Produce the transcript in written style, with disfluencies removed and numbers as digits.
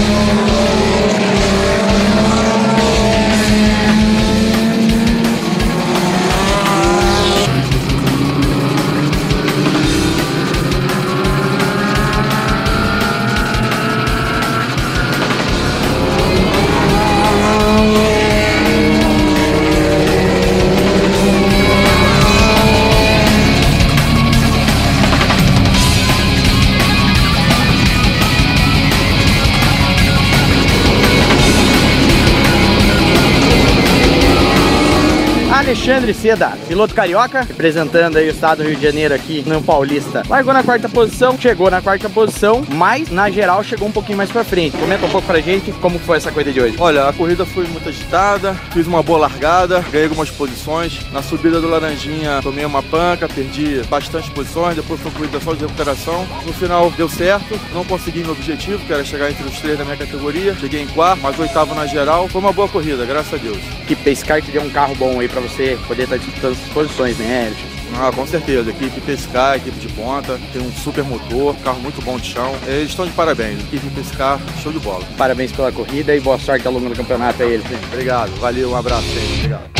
Alexandre Seda, piloto carioca, representando aí o estado do Rio de Janeiro aqui no Paulista. Largou na quarta posição, chegou na quarta posição, mas na geral chegou um pouquinho mais pra frente. Comenta um pouco pra gente como foi essa corrida de hoje. Olha, a corrida foi muito agitada, fiz uma boa largada, ganhei algumas posições. Na subida do Laranjinha tomei uma panca, perdi bastante posições, depois foi corrida só de recuperação. No final deu certo, não consegui meu objetivo, que era chegar entre os 3 da minha categoria. Cheguei em quarto, mas oitavo na geral. Foi uma boa corrida, graças a Deus. Que Pescar te deu um carro bom aí pra você poder estar disputando as posições, né, Elton? Ah, com certeza. Equipe Pescar, equipe de ponta, tem um super motor, carro muito bom de chão. Eles estão de parabéns. Equipe Pescar, show de bola. Parabéns pela corrida e boa sorte ao longo do campeonato aí, Elton. Obrigado, valeu, um abraço aí, obrigado.